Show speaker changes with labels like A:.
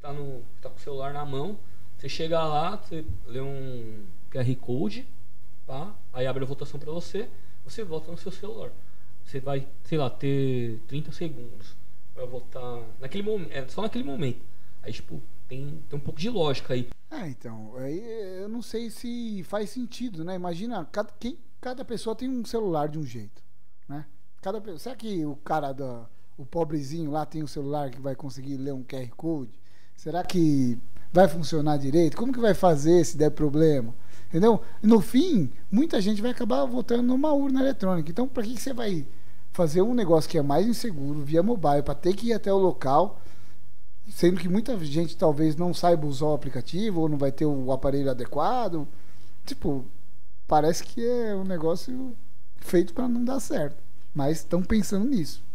A: tá com o celular na mão, você chega lá, você lê um QR Code, tá? Aí abre a votação para você, você vota no seu celular. Você vai, sei lá, ter 30 segundos para votar naquele momento, só naquele momento. Aí, tipo, tem um pouco de lógica aí.
B: Então, aí eu não sei se faz sentido, né? Imagina, cada pessoa tem um celular de um jeito, né? Será que o pobrezinho lá tem um celular que vai conseguir ler um QR Code? Será que vai funcionar direito? Como que vai fazer se der problema? Entendeu? E no fim, muita gente vai acabar votando numa urna eletrônica. Então, para que você vai fazer um negócio que é mais inseguro via mobile, para ter que ir até o local, sendo que muita gente talvez não saiba usar o aplicativo ou não vai ter o aparelho adequado? Tipo, parece que é um negócio feito para não dar certo. Mas estão pensando nisso.